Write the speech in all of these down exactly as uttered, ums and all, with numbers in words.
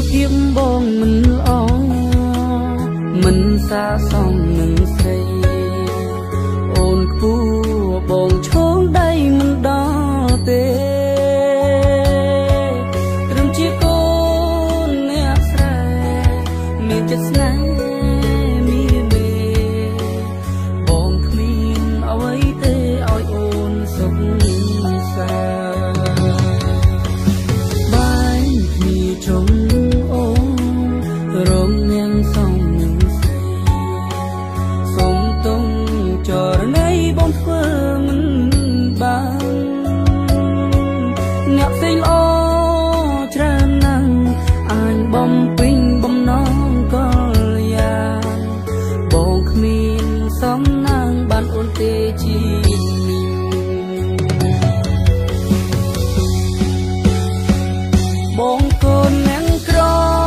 ភាពបងមិនល្អមិនសាសមនឹងស្រីអូនគួរបងឈោងដៃមិនដល់ទេត្រឹមជាកូនអ្នកស្រែមានចិត្តស្នេហ៍មានមេបងគ្មានអ្វីទេឲ្យអូនសុខសាបាយគ្នាចុងអូនរងនាងសំនឹងស្រីសុំទុំចរណីបងធ្វើមិនបានអ្នកផ្សេងល្អច្រើនណាស់អាចបំពេញបំណងកលយ៉ាងបងគ្មានសំណាងបានអូនទេជាបងកូនអ្នកក្រ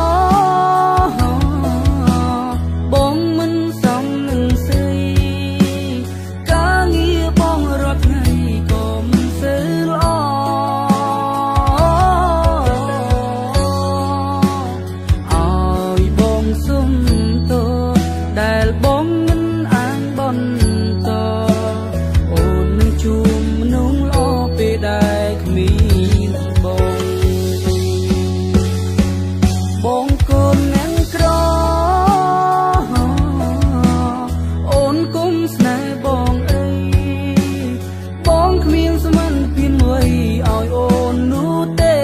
បងមិនសមនឹងស្រីការងារបងរាល់ថ្ងៃក៏មិនសូវល្អឲ្យបងសុំទោសដែលបងមិនអាចបន្តអូននឹងជួបមនុស្សល្អពេលដែលគ្មានបងបងកូនអ្នកក្រអូនគុំស្នេហ៍បងអីបងគ្មានសមត្ថភាពមួយឲ្យអូននោះទេ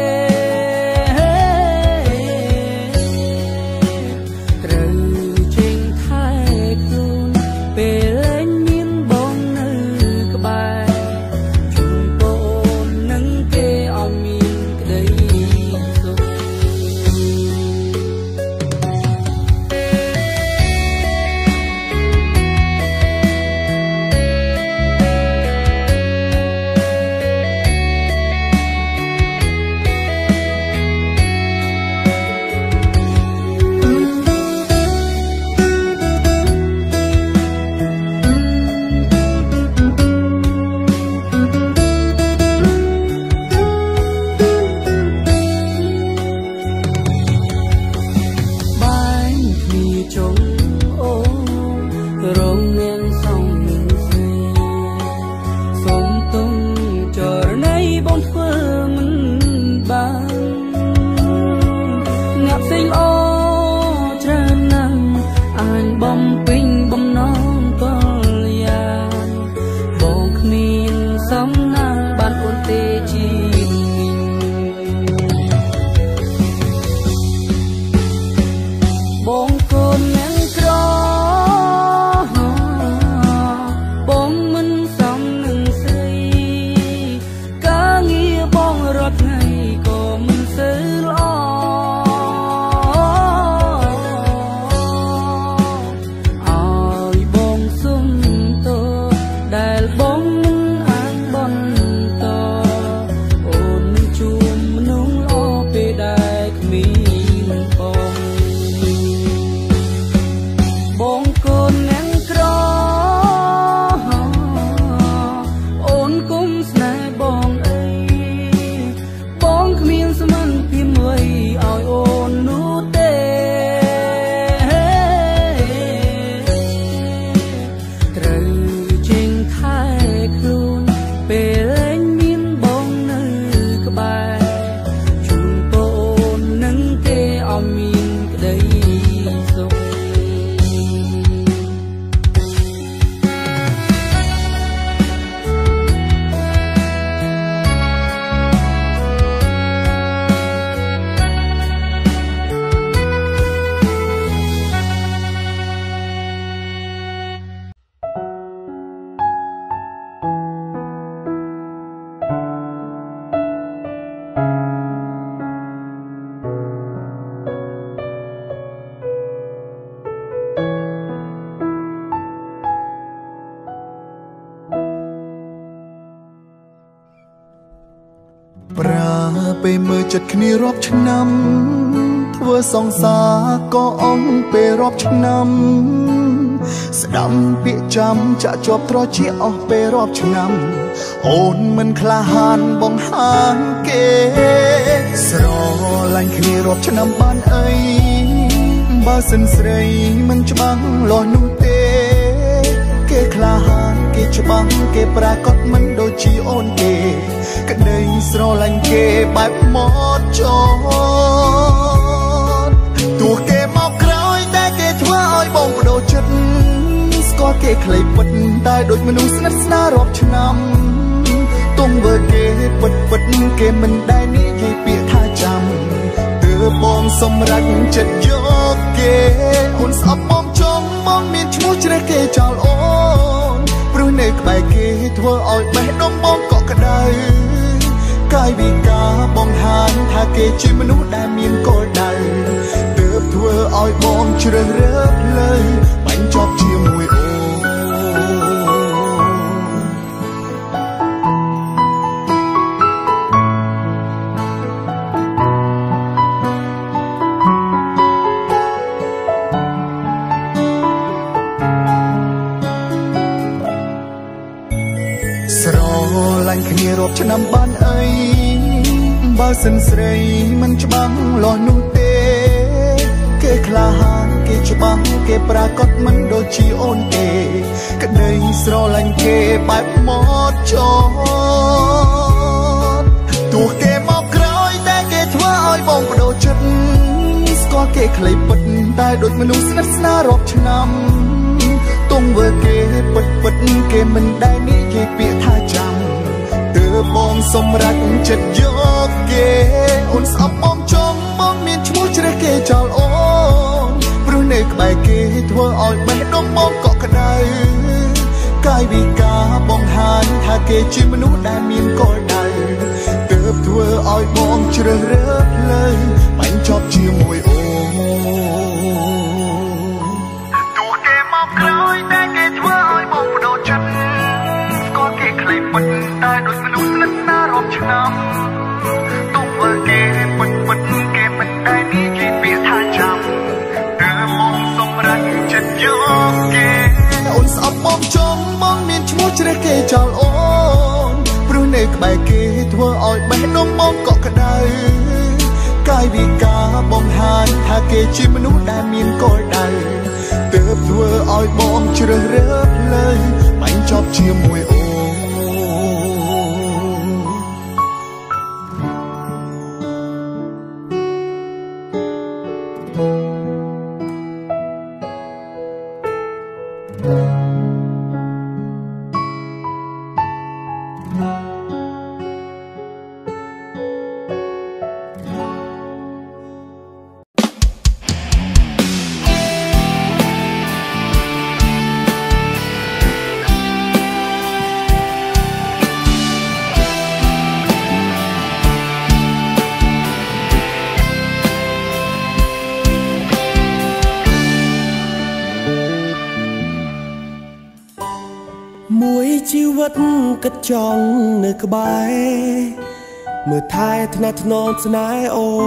ត្រូវចេញថែខ្លួនពេលលែងមានបងនៅក្បែរជួយបងនឹងគេឲ្យមានក្តីសុខបាយគ្នាចុងអូរងនាងសំនឹងស្រីសុំទុំចរណីបងធ្វើមិនបានអ្នកផ្សេងល្អច្រើនណាស់អាចបំពេញបំណងកលយ៉ាងបងគ្មានសំណាងបានអូនទេជាបងកូនអ្នកក្របងមិនសមនឹងស្រីការងារបងរាល់ថ្ងៃក៏មិនសូវល្អឲ្យបងសុំទោសដែលបងមិនអាចបន្តអូននឹងជួបមនុស្សល្អពេលដែលគ្មានបងបងកូនអ្នកក្រអូនគុំស្នេហ៍បងអីបងគ្មានសមត្ថភាពមួយឲ្យអូននោះទេត្រូវចេញថែខ្លួនពេលលែងមានបងនៅក្បែរជួយបងនឹងគេឲ្យមានក្តីសុខប្រាពេលមើលចិត្តគ្នារាប់ឆ្នាំធ្វើសង្សារក៏អស់ពេលរាប់ឆ្នាំស្ដាប់ពាក្យចាំចាក់ជាប់ត្រជាអស់ពេលរាប់ឆ្នាំអូនមិនក្លាហានបង្ហាញគេស្រឡាញ់គ្នារាប់ឆ្នាំបានអីបើសិនស្រីមិនច្បាស់លាស់នោះទេគេក្លាហានគេច្បាស់គេប្រាកដមិនដូចជាអូនគេក្តីស្រឡាញ់គេបែបមកចោតទោះគេមកក្រោយតែគេធ្វើឲ្យបងបដូរចិត្តស្គាល់គេខ្លីពិតតែដូចមនុស្សស្និទ្ធស្នាលរាប់ឆ្នាំទុំវើគេពិតពិតគេមិនដែលនិយាយពាក្យថាចាំទើបបងសម្រេចចិត្តយកគេអូនស្អប់បងចង់បងមានឈ្មោះជ្រះគេចោលអូនព្រោះនៅក្បែរគេធ្វើឲ្យបេះដូងបងកក់ក្ដៅកាយវិការបងហានថាគេជាមនុស្សដែលមានគោលដៅទើបធ្វើឲ្យបងជ្រើសរើសផ្លូវបាញ់ជាប់ជាមួយអូនស្រឡាញ់គ្នារាប់ឆ្នាំបានអីបើសិនស្រីមិនច្បាស់លាស់នោះទេគេក្លាហានគេច្បាស់គេប្រាកដមិនដូចជាអូនទេក្តីស្រឡាញ់គេបែបមកចោតទោះគេមកក្រោយតែគេធ្វើឲ្យបងបដូរចិត្តស្គាល់គេខ្លីពិតតែដូចមនុស្សស្និទ្ធស្នាលរាប់ឆ្នាំទុំវើគេពិតពិតគេមិនដែលនិយាយពាក្យថាចាំទើបបងសម្រេចចិត្តយកគេអូនស្អប់បងចង់បងមានឈ្មោះជ្រះគេចោលអូនព្រោះនៅក្បែរគេធ្វើឲ្យបេះដូងបងកក់ក្ដៅកាយវិការបងហានថាគេជាមនុស្សដែលមានគោលដៅទើបធ្វើឲ្យបងជ្រើសរើសផ្លូវបាញ់ជាប់ជាមួយអូក្រោយតែគេធ្វើឲ្យបងបដូរចិត្តស្គាល់គេខ្លីពិតតែដូចមនុស្សស្និទ្ធស្នាលរាប់ឆ្នាំទុំវើគេពិតពិតគេមិនដែលនិយាយពាក្យថាចាំទើបបងសម្រេចចិត្តយកគេអូនស្អប់បងចង់បងមានឈ្មោះជ្រះគេចោលអូនព្រោះនៅក្បែរគេធ្វើឲ្យបេះដូងបងកក់ក្ដៅកាយវិការបងហានថាគេជាមនុស្សដែលមានគោលដៅទើបធ្វើឲ្យបងជ្រើសរើសផ្លូវបាញ់ជាប់ជាមួយអូជីវិតគិតចង់នៅក្បែរមើលថែថ្នាក់ថ្នមស្នេហ៍អូ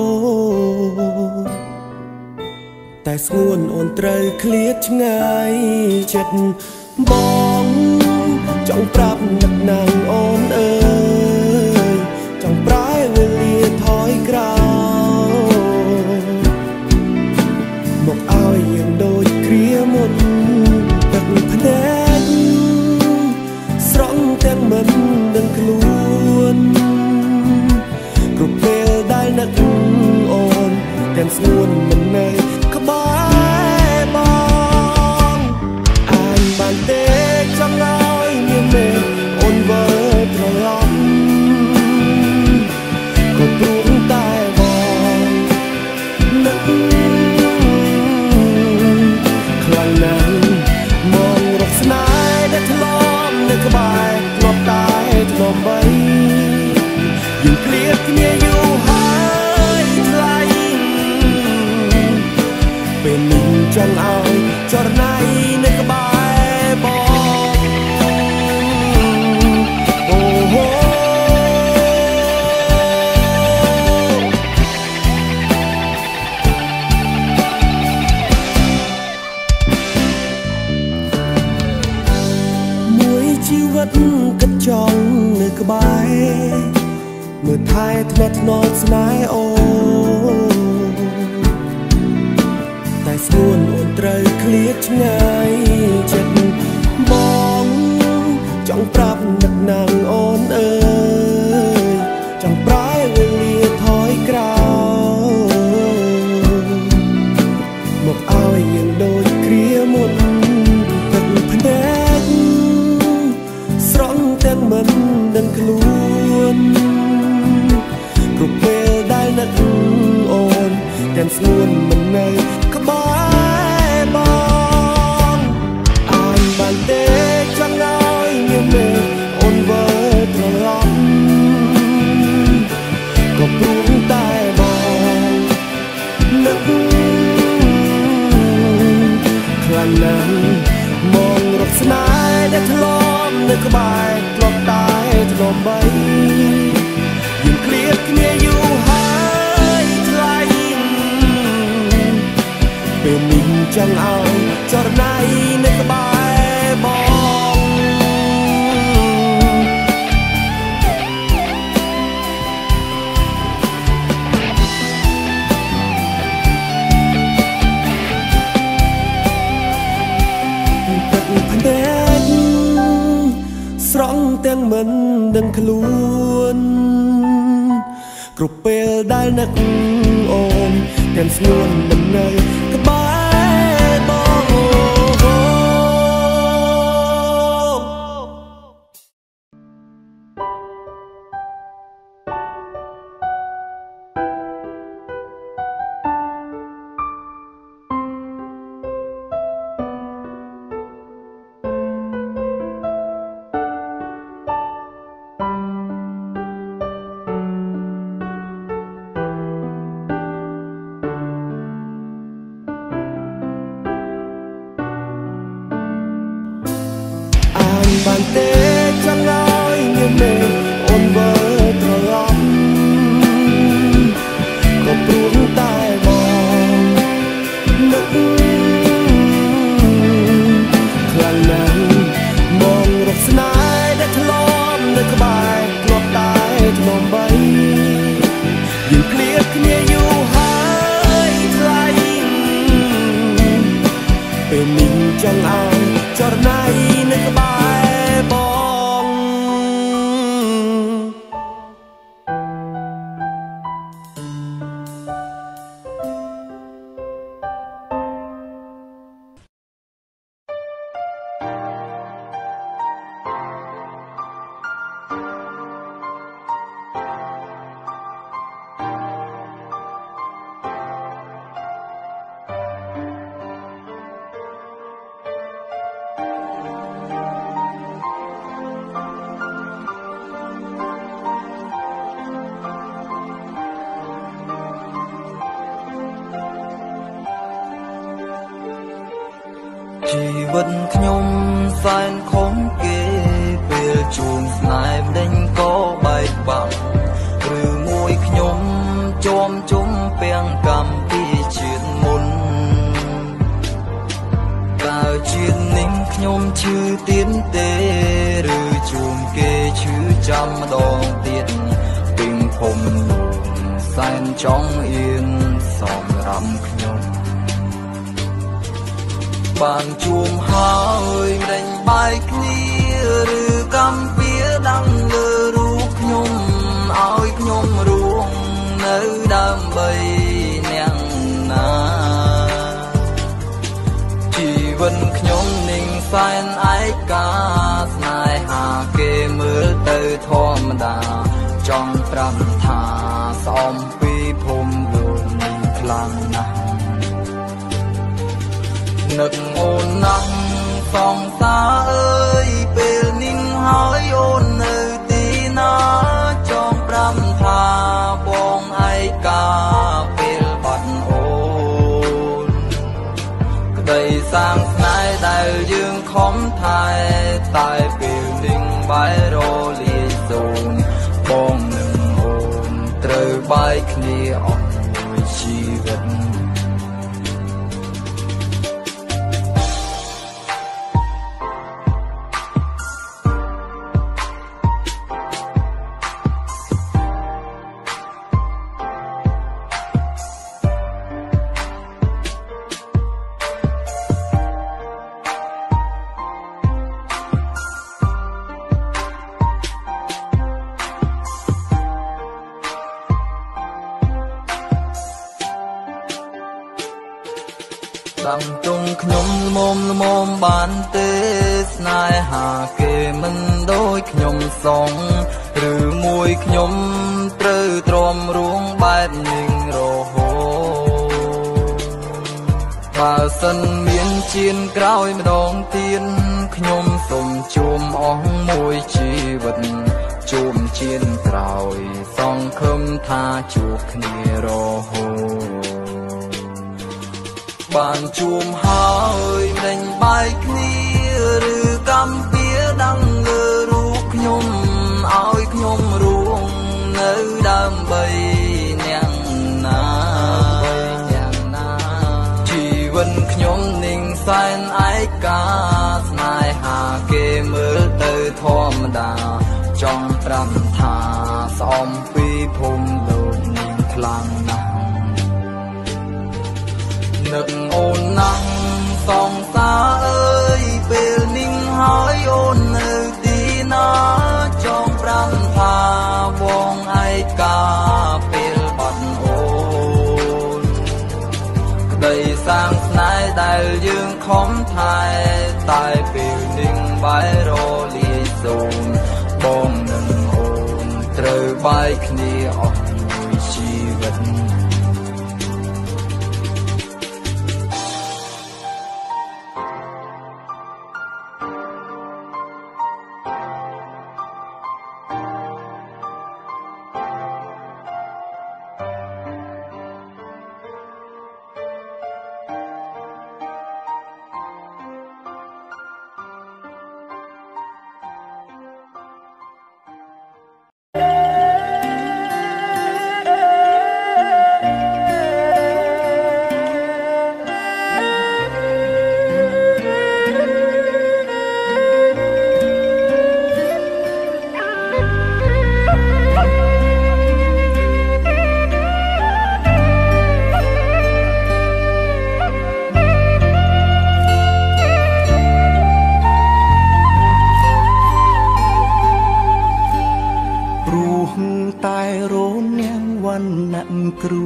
តែស្ងួនអូនត្រូវឃ្លាតឆ្ងាយចិត្តបងចង់ប្រាប់នឹកណាំងអូនអើយចង់ប្រែវេលាថយក្រោយមកឲ្យយើងដូចគ្រាមុនទឹកភ្នែកស្រង់ទាំងមិនដឹងខ្លួនគ្រប់ពេលដែលនឹកអូនទាំងស្ងួនមិននៅក្បែរបងអានបានទេចង់ឲ្យមានមេអូនវិលត្រឡប់ក៏ព្រោះតែបងនឹកខ្លាំងណាស់មករកស្នេហ៍ដែលធ្លាប់នៅក្បែរធ្លាប់តែធ្លាប់បីយើងឃ្លាតគ្នាយូរហើយថ្លៃពេលនេះចង់ឲ្យចរណៃនៅក្បែរបងអូហូមួយជីវិតគិតចង់នៅក្បែរមើលថែថ្នាក់ថ្នមស្នេហ៍អូស្ងួនអូនត្រូវឃ្លាតឆ្ងាយចិត្តបងចង់ប្រាប់នឹកណាំងអូនអើយចង់ប្រែវេលាថយក្រោយមកឲ្យយើងដូចគ្រាមុនទឹកភ្នែកស្រង់ទាំងមិនដឹងខ្លួនគ្រប់ពេលដែលនឹកអូនទាំងស្ងួនមិននៅក្បែរបងអានបានទេចង់ឲ្យញញឹមអូនវិលត្រឡប់ក៏ព្រោះតែបងនឹកខ្លាំងណាស់មងរកស្នេហ៍ដែលធ្លាប់នៅក្បែរធ្លាប់តែធ្លាប់បីយើងឃ្លាតគ្នាយូរហើយថ្លៃពេលនេះចង់ឲ្យចរណៃនៅក្បែរបងទឹកភ្នែកស្រង់ទាំងមិនដឹងខ្លួនគ្រប់ពេលដែលនឹកអូនទាំងស្ងួនមិននៅក្បែរបងបានទេចង់ឲ្យញញឹមអូនវិលត្រឡប់ក៏ព្រោះតែបងនឹកខ្លាំងណាស់មងរកស្នេហ៍ដែលធ្លាប់នៅក្បែរធ្លាប់តែធ្នមបីយើងឃ្លាតគ្នាយូរហើយថ្លៃពេលនេះចង់ឲ្យចរណៃនៅក្បែរជីវិតខ្ញុំសែនខំគេពេលជួងស្នេហ៍ដេញក៏បែកបាក់ឬមួយខ្ញុំជាប់ជុំពាំងកម្មពីជាតិមុនតើជាតិនេះខ្ញុំឈឺទៀតទេឬជួងគេឈឺចាំម្ដងទៀតពីងผมសែនចង់អៀនសម្រាប់ខ្ញុំបានជួមហើយដេញបែកគ្នាឬកម្មពៀដាំលើរូបខ្ញុំឲ្យខ្ញុំរួងនៅដើម្បីអ្នកណាជីវិតខ្ញុំនឹងសែនឯកាស្នេហាគេមើលទៅធម្មតាចង់ប្រាប់ថាស្អំពីភូមិលោកនេះខ្លាំងណាស់នឹកអូនណាស់សងសាអើយពេលនេះហើយអូននៅទីណាចង់ប្រាប់ថាបងឯកាពេលបាត់អូនក្តីសាងស្នេហ៍ដែលយើងខំថែតែពេលនេះបែររលាយសូន្យបងនឹងអូនត្រូវបែកគ្នាអស់មួយជីវិតតាំងទងខ្ញុំមុំមុំបានទេស្នេហាគេមិនដូចខ្ញុំសងឬមួយខ្ញុំត្រូវទ្រាំរួងបែបនឹងរហូតបើសិនមានជៀនក្រោយម្ដងទៀតខ្ញុំសូមជួមអស់មួយជីវិតជួមជៀនក្រោយសង្ឃឹមថាជួបគ្នារហូតបានជួមហើយដេញបាយគ្នាឬកម្មពៀដឹងលើរូបខ្ញុំឲ្យខ្ញុំរួងនៅដើម្បីអ្នកណាយ៉ាងណាជីវិតខ្ញុំនឹងសែនឯកាស្នេហាគេមើលទៅធម្មតាចង់ប្រាប់ថាស្អំពីភូមិលោកនឹងខ្លាំងណាស់នឹកអូនណាស់សងសាអើយពេលនេះហើយអូននៅទីណាចង់ប្រាប់ថាបងឯកាពេលបាត់អូនក្តីសាងស្នេហ៍ដែលយើងខំថែតែពេលនេះបែររលាយសូមបងនឹងអូនត្រូវបែកគ្នាអស់មួយជីវិតគ្រួ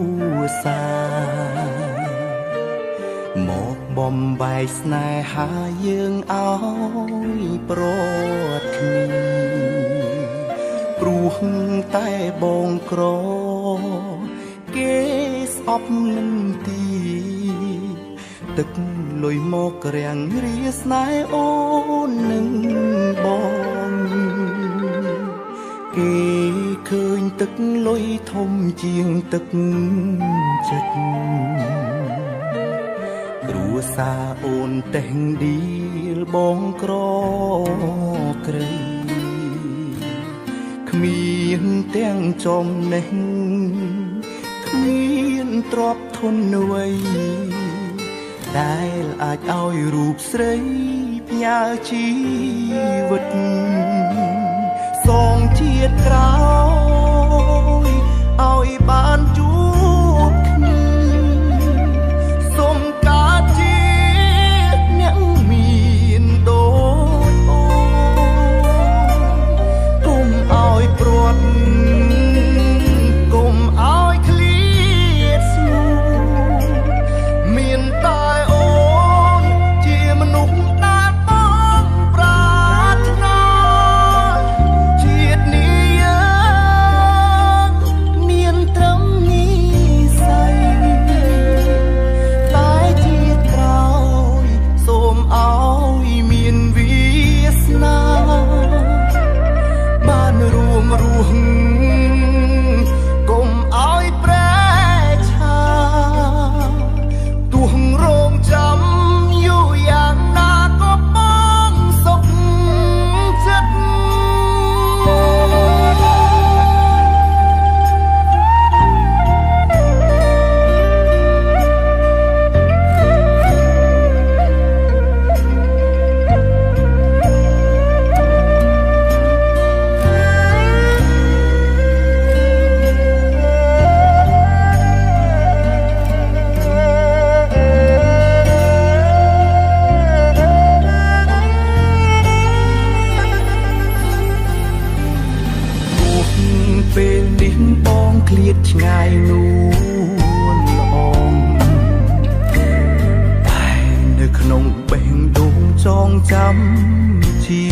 សារមកបំបែកស្នេហាយើងឲ្យប្រត់គ្នាព្រោះតែបងក្រគេស្អប់នឹងទីទឹកលុយមករាំងរាស្នេហ៍អូននឹងបងគេឃើញទឹកលុយធំជាងទឹកចិត្តគ្រួសារអូនតែងឌីលបងក្រក្រៃគ្មានទាំងចំណេះគ្មានទ្រព្យធនអ្វីដែលអាចឲ្យរូបស្រីផ្ញើជីវិតសងជាតិក្រោយឲ្យបានជួបគ្នាសូមកើតជាអ្នកមានដូចអូនកុំឲ្យព្រាត់កុំឲ្យឃ្លាតស្ងួនមានតែអូនជាមនុស្សដែលបងប្រាថ្នាជាតិនេះយើងមានត្រឹមនិស្ស័យតែជាតិក្រោយសូមឲ្យមានវាសនាបានរួមរស់កុំឲ្យប្រែឆាទោះរងចាំយូរយ៉ាងណាក៏បងសុខចិត្តពេលនេះបងឃ្លាតឆ្ងាយនួនល្អងក្នុងបេះដូងចងចាំជី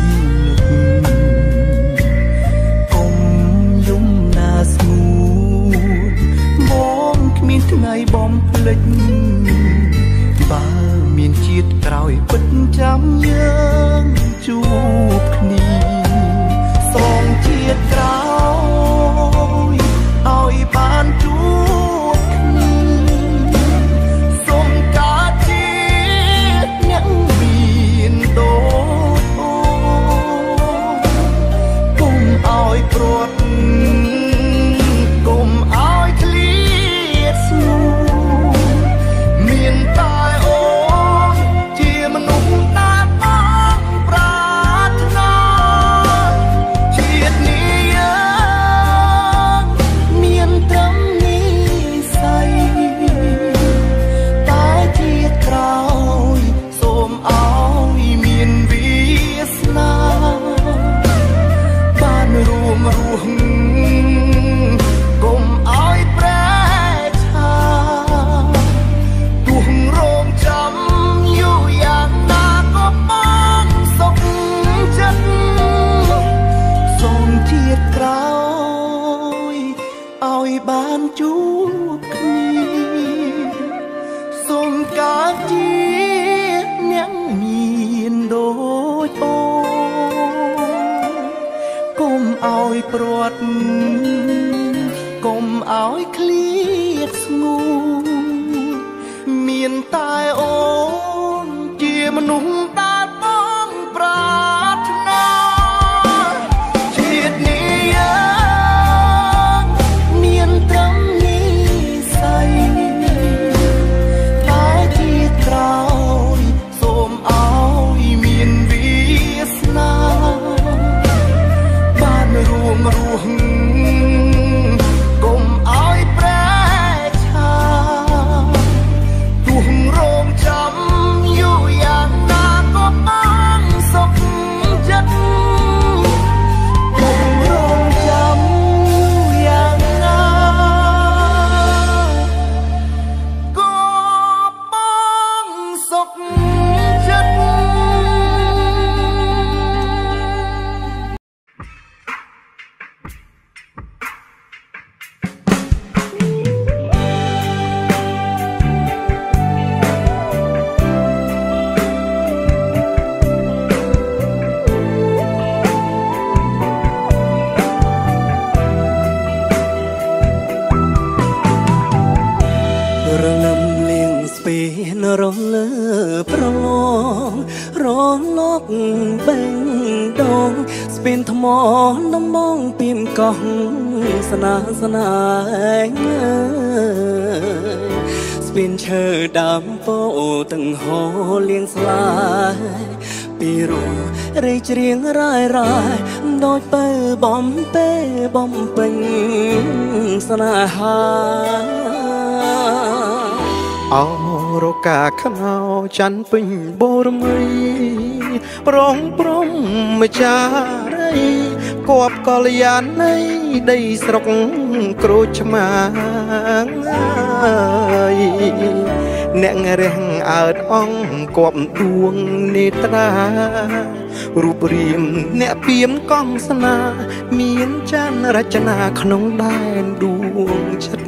កុំយំណាស្ងួនបងគ្មានថ្ងៃបំភ្លេចបើមានជាតិក្រោយពិតចាំយើងជួបគ្នាសងជាតិក្រោយឲ្យបានជួបគ្នាសូមការជាអ្នកមានដូចអូកុំឲ្យព្រាត់កុំឲ្យឃ្លាតស្ងួនមានតែអូនជាមនុស្សណាបងប្រាថ្នាជាតិនេះយើងមានត្រឹមនិស្ស័យតែជាតិក្រោយសូមឲ្យមានវាសនាបានរួមរស់កុំឲ្យប្រែឆាទោះរងចាំយូរយ៉ាងណាក៏បងសុខចិត្តសូមជាតិក្រោយឲ្យបានជួបគ្នាសូមការជាអ្នកមានដូចអូកុំឲ្យព្រាត់កុំឲ្យឃ្លាតស្ងួនមានតែអូនជាមនុស្សដែលបងប្រាថ្នាជាតិនេះយើងមានត្រឹមនិស្ស័យតែជាតិក្រោយសូមឲ្យមានវាសនាបានរួមរស់កុំឲ្យប្រែឆាទោះរងចាំយូរយ៉ាងណាក៏បងសុខចិត្តកុំរងចាំយ៉ាងណាក៏បងសុខចិត្តរលឹមលៀងស្ពេនរលើប្រឡងរលកបេងដងស្ពានថ្មដំបងពីមកោះស្នាស្នាញស្ពានឈើដើមពោទាំងហោលៀងស្លាយពីរួរៃច្រៀងរាយរាយដូចបើបំពេបំពេញស្នេហាអរកាខ្មៅច័ន្ទពេញបូរមីប្រងព្រំម្ចារីគប់កល្យាណីដីស្រុកក្រូចឆ្មាងអ្នករះអើតអង្គគប់ដួងនេត្រារូបរាងអ្នកពីមកងស្នាមានច័ន្ទរចនាក្នុងដែនដួងចិត្ត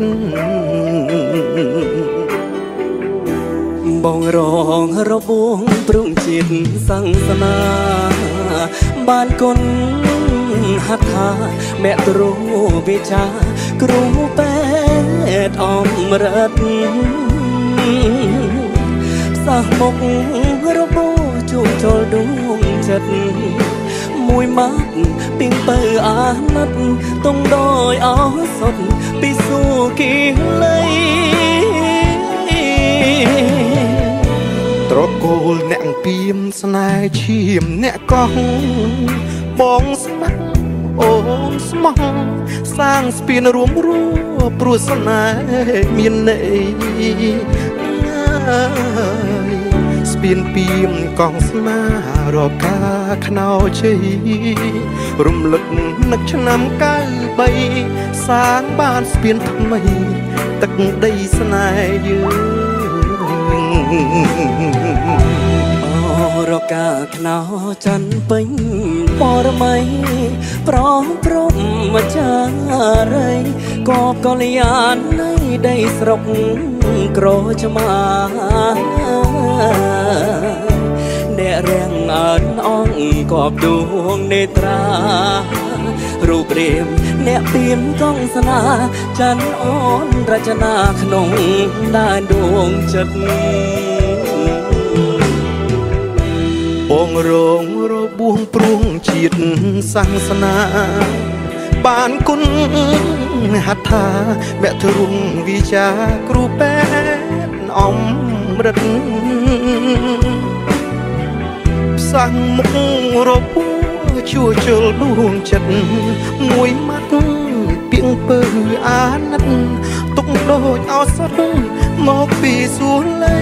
បងរងរបួងព្រំជាតិសង្សនាបានគុណហត្ថាមេត្រូវិចាគ្រូពេទ្យអមរិតផ្សះមុខរបួងជួបចូលដួងចិត្តមួយម៉ាត់ពីងបើអាណិតទងដោយអសុតពីសួគីលីត្រកូលអ្នកពីមស្នេហ៍ឈាមអ្នកកោះបងស្មាក់អូនស្មោះសាងស្ពានរួមរួព្រោះស្នេហ៍មានន័យស្ពានពីមកងស្មារកាខ្នោជ័យរំលឹកនឹកឆ្នាំកៅបីសាងបានស្ពានថ្មីទឹកដីស្នេហ៍យើងរកាខ្នោចាន់ពេញបរមៃប្រងព្រំមកចារីកបកលយាននៃដីស្រុកក្រឆ្មាអ្នករាំងអើនអងកបដួងនេត្រារូបរាងអ្នកទៀនកងស្នាចាន់អូនរចនាក្នុងដែនដួងចិត្តបងរងរបួងព្រួងជាតិសាសនាបានគុណហត្ថាមគ្គទ្រង់វិចាគ្រូពេទ្យអំរិតផ្សាំងមុខរបួងជួជលដួងចិត្តមួយម៉ាត់ពីងពើអាណិតទុកដូចអសរមកពីសួនលេ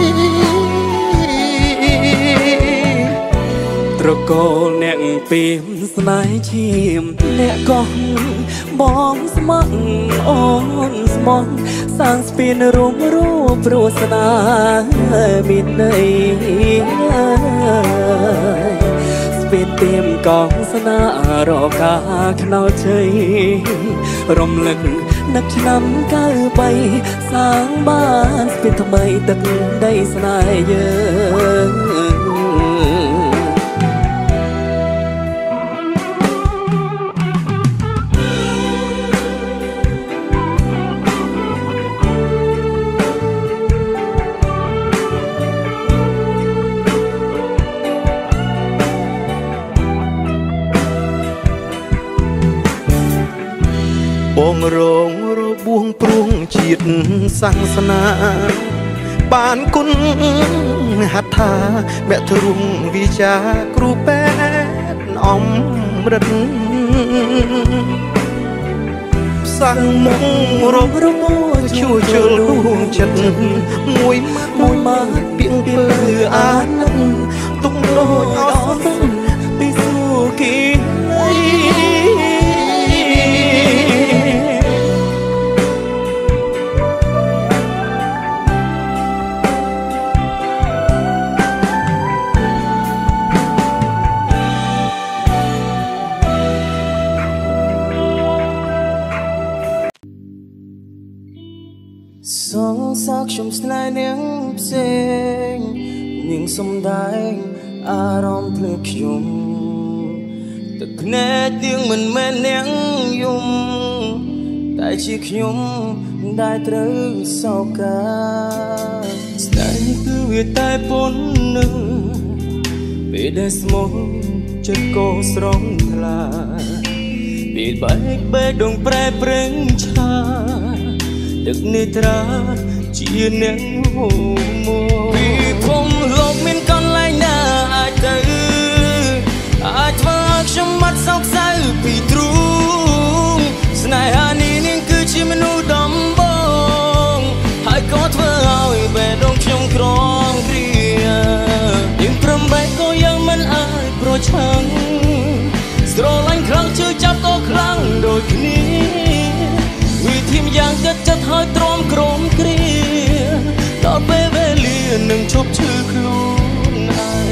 ត្រកូលអ្នកពីមស្នេហ៍ឈាមអ្នកកោះបងស្មោះអូនស្មោះសាងស្ពានរងរូបព្រោះស្នាមានន័យស្ពានទៀមកងស្នារកាខ្នោជ័យរំលឹកនឹកឆ្នាំកៅបីសាងបានស្ពានថ្មីទឹកដីស្នេហ៍យើងបងរងរបួងព្រួងជាតិសាសនាបានគុណហត្ថាមគ្គទ្រង់វិចាគ្រូពេទ្យអំរិតផ្សាំងមុខរងរបួងជួជលដួងចិត្តមួយម៉ាត់មួយម៉ាត់ពីងពើអាណិតទុកដូចអសរពីសួគីសងសាកខ្ញុំស្នេហ៍នាងផ្សេងនាងសំដែងអារម្មណ៍ភ្នែកខ្ញុំទឹកភ្នែកនាងមិនមែននាងយំតែជាខ្ញុំដែលត្រូវសោកកាស្នេហ៍នេះគឺវាតែប៉ុណ្្នឹងពេលដែលស្មោះចិត្តក៏ស្រងថ្លាពេលបែកបេះដូងប្រែប្រែងឆាទឹកនេត្រាជាអ្នកហូមកពីភូមិលោកមានកន្លែងណាអាចទៅអាចធ្វើឲ្យខ្ញុំបាត់សោកសៅពីទ្រូងស្នេហានេះនាងគឺជាមនុស្សដំបងហើយក៏ធ្វើឲ្យបេះដូងខ្ញុំក្រងគ្រាយើងព្រមបែកក៏យើងមិនអាចប្រឆាំងស្រឡាញ់ខ្លាំងជឿចាប់ក៏ខ្លាំងដូចគ្នាវិធីយ៉ាងចិត្តចិត្តហើយទ្រាំក្រមគ្រាដល់ពេលវេលានឹងឈប់ឈឺខ្លួនឯង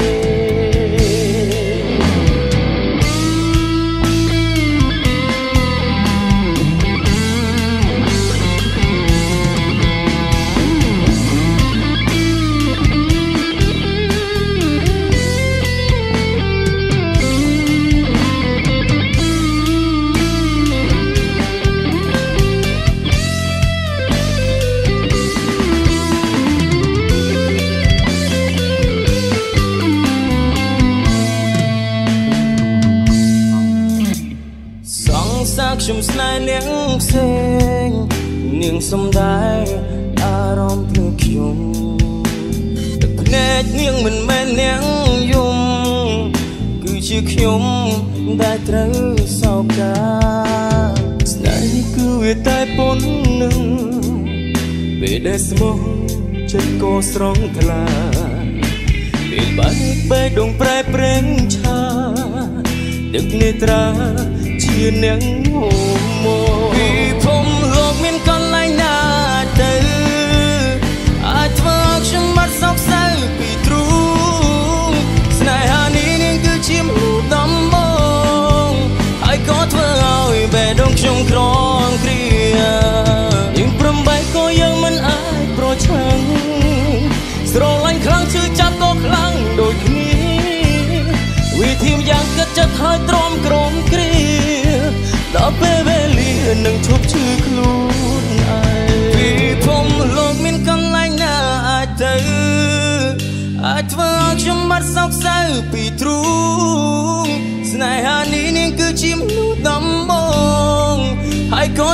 ខ្ញុំស្នេហ៍នាងផ្សេងនាងសំដែងអារម្មណ៍ភ្នែកខ្ញុំទឹកភ្នែកនាងមិនមែននាងយំគឺជាខ្ញុំដែលត្រូវសោកកាស្នេហ៍នេះគឺវាតែប៉ុណ្្នឹងពេលដែលស្មោះចិត្តក៏ស្រងថ្លាពេលបែកបេះដូងប្រែប្រែងឆាទឹកនេត្រាជាអ្នកហូមកពីភូមិលោកមានកន្លែងណាទៅអាចធ្វើ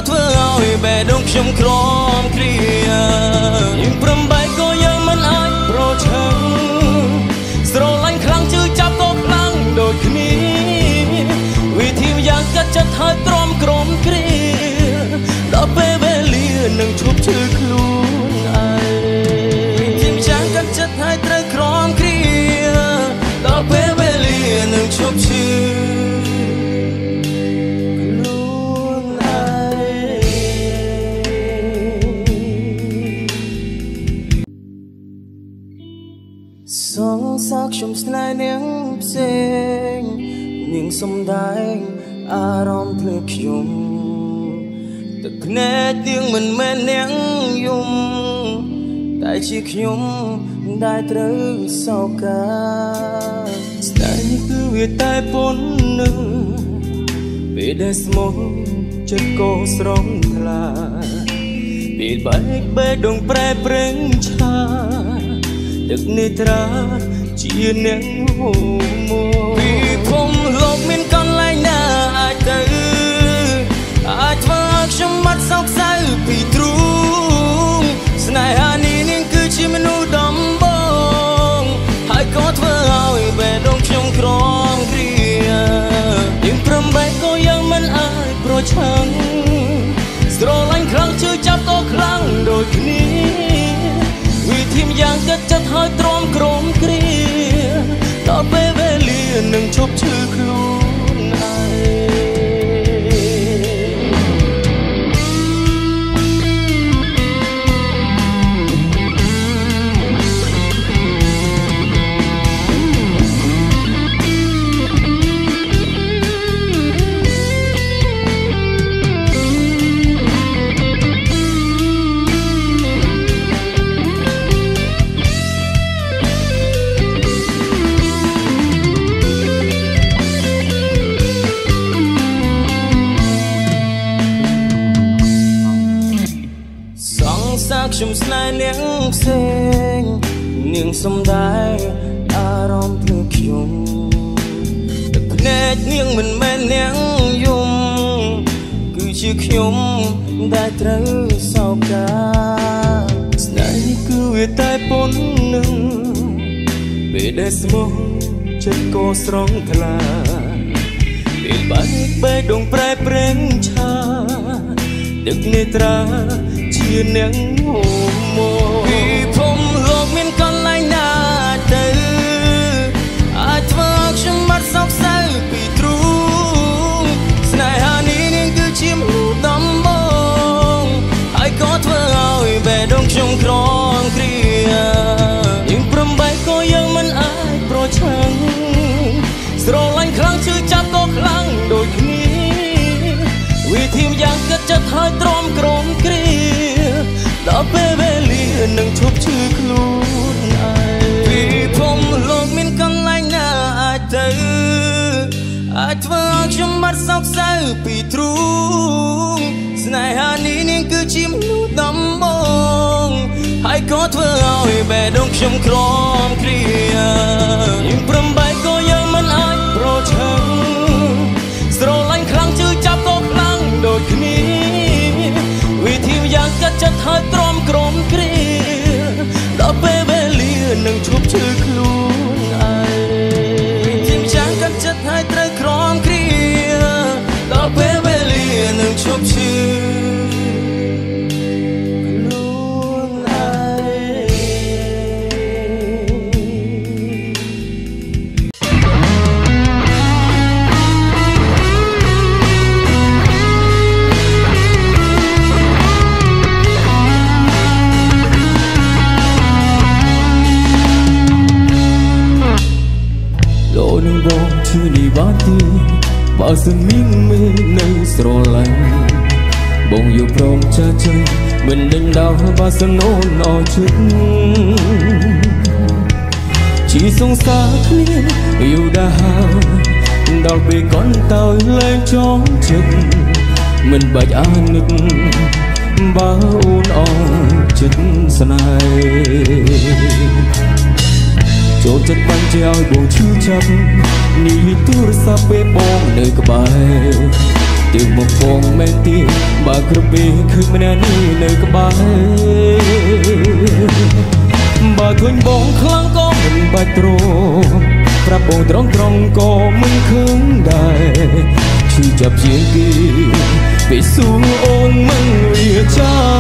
ធ្វើឲ្យបេះដូងខ្ញុំក្រំគ្រាយើងព្រមបែកក៏យើងមិនអាចប្រឆាំងស្រឡាញ់ខ្លាំងជឿចាប់ក៏ខ្លាំងដូចគ្នាវិធីយ៉ាងកាត់ចិត្តហើយទ្រាំក្រំគ្រាដល់ពេលវេលានឹងឈប់ឈឺខ្លួនឯងវិធីយ៉ាងកាត់ចិត្តហើយត្រូវក្រំគ្រាដល់ពេលវេលានឹងឈប់ឈឺសងសាខ្ញុំស្នេហ៍នាងផ្សេងនាងសំដែងអារម្មណ៍ភ្លើខ្ញុំទឹកភ្នែកនាងមិនមែននាងយំតែជាខ្ញុំដែលត្រូវសោកាស្នេហ៍គឺវាតែប៉ុណ្ណឹងពេលដែលស្មោះចិត្តក៏ស្រងថ្លាពេលបែកបេះដូងប្រែប្រែងឆាទឹកនេត្រាជាអ្នកហូមពីភូមិលោកមានកន្លែងណាអាចទៅអាចធ្វើឲ្យខ្ញុំបាត់សោកសៅពីទ្រូងស្នេហានេះនាងគឺជាមនុស្សដំបងហើយក៏ធ្វើឲ្យបេះដូងខ្ញុំក្រំគ្រាយើងព្រមបែកក៏យើងមិនអាចប្រឆាំងស្រឡាញ់ខ្លាំងជឿចាប់ក៏ខ្លាំងដូចគ្នាវិធីយ៉ាងកាត់ចិត្តហើយទ្រាំក្រំគ្រាដល់ពេលវេលានឹងឈប់ឈឺខ្លួនឯងខ្ញុំស្នេហ៍នាងផ្សេងនាងសំដែងអារម្មណ៍ភ្លើខ្ញុំទឹកភ្នែកនាងមិនមែននាងយំគឺជាខ្ញុំដែលត្រូវសោកាស្នេហ៍គឺវាតែប៉ុណ្ណឹងពេលដែលស្មោះចិត្តក៏ស្រងថ្លាពេលបែកបេះដូងប្រែប្រែងឆាទឹកនេត្រាជាអ្នកហូមពីភូមិលោកមានកន្លែងណាទៅអាចធ្វើឲ្យខ្ញុំបាត់សោកសៅពីទ្រូងស្នេហានេះនាងគឺជាមនុស្សដំបងហើយក៏ធ្វើឲ្យបេះដូងខ្ញុំក្រំគ្រាយើងព្រមបែកក៏យើងមិនអាចប្រឆាំងស្រឡាញ់ខ្លាំងជឿចាប់ក៏ខ្លាំងដូចគ្នាវិធីយ៉ាងកាត់ចិត្តហើយទ្រាំក្រំគ្រាដល់ពេលវេលានឹងឈប់ឈឺខ្លួនឯងពីភូមិលោកមានកន្លែងណាអាចទៅអាចធ្វើឲ្យខ្ញុំបាត់សោកសៅពីទ្រូងស្នេហានេះនាងគឺជាមនុស្សដំបងហើយក៏ធ្វើឲ្យបេះដូងខ្ញុំក្រំគ្រាយើងព្រមបែកក៏យើងមិនអាចប្រឆាំងស្រឡាញ់ខ្លាំងជឿចាប់ក៏ខ្លាំងដូចគ្នាវិធីយ៉ាងកាត់ចិត្តហើយទ្រាំក្រំគ្រាដល់ពេលវេលានឹងឈប់ឈឺខ្លួនឯងវិធីយ៉ាងកាត់ចិត្តហើយត្រូវក្រំគ្រាដល់ពេលវេលានឹងឈប់ឈឺឈឺនេះបាត់ទីបើសិនមានមេនៅស្រឡាញ់បងយកព្រមចាស់ចេញមិនដឹងដល់បើសិនអូនអរចិត្តជីសងសាគ្នាយូរដល់ហើយដល់ពេលកូនតើលែងចង់ចិត្តមិនបាច់អានឹកបើអូនអរចិត្តស្នេហ៍ចូលចិត្តបាញ់ជាឲ្យបងឈឺចាប់នេះទូរស័ព្ទពេលបងនៅក្បែរ từ một phong men tia bà cứ bị khơi mà nani nơi cái bãi bà thuần bóng khăng có mình bà trộm pra bông trống trống có mình khứng đại chỉ chập chiến kia về xuống ôn mình lìa cha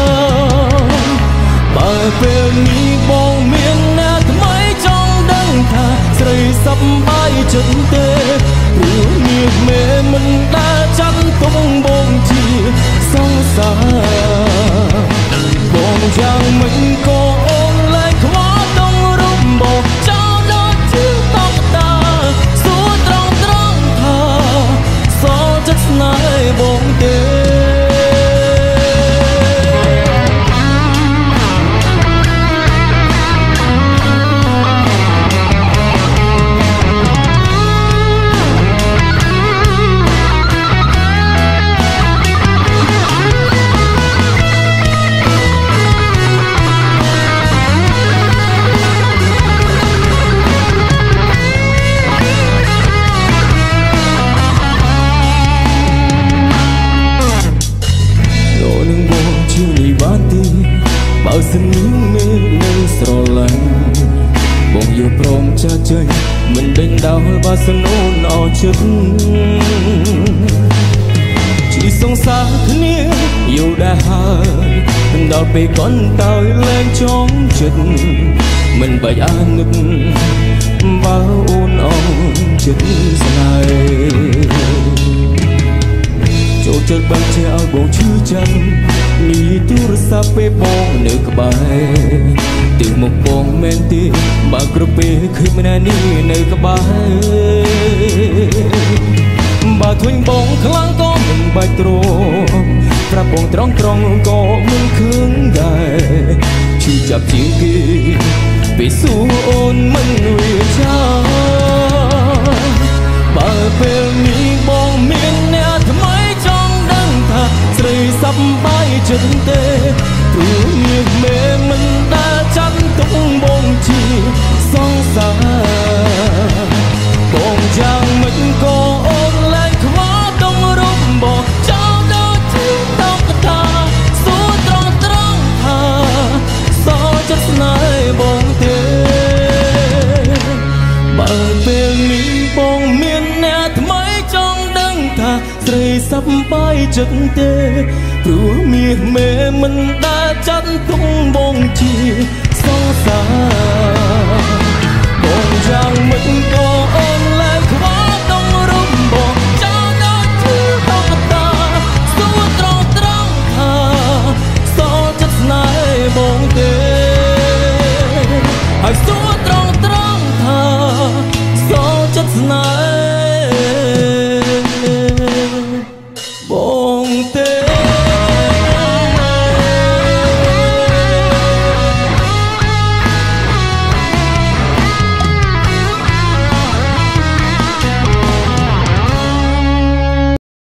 bà về mi bông miền nát mấy trong đắng thà rơi sắp bay chân tê rủ miệt mê mình đã chắn tung bông chi sông xa bông giang mình có ôn lại khó đông rung bò trao đó chiếc tóc ta số trong trong thà gió chất nai bông tê bao xin những mê nâng sầu lạnh bông yêu prom cha chơi mình đánh đau ba sân ôn ọ chất chỉ sông xa thân yêu yêu đã hai đào về con tao lên trong chân mình bày an ngực bao ôn ong chất dài chỗ chất băng treo bông chư chân mi tu sa pe bông nước bài từ một bông men tia bà cứ pe khơi mà nani nước bài bà thuần bông khăng có mình bài trộm pra bông trống trống có mình khứng đại chỉ chập chiến kia về xuống ôn mình lìa cha bà về mi bông miền nát mấy trong đắng thà rơi sắp bay chân tê từ miệt mê mình đã chắn tung bông chi sông xa bông giang mình có ôn lại khó đông rung bò trao đó chiếc tóc ta số trong trong thà gió chất nai bông tê bà về mi bông miền nát mấy trong đắng thà rơi sắp bay chân tê từ miệt mê mình đã chắn tung bông chi sông xa bông giang mình có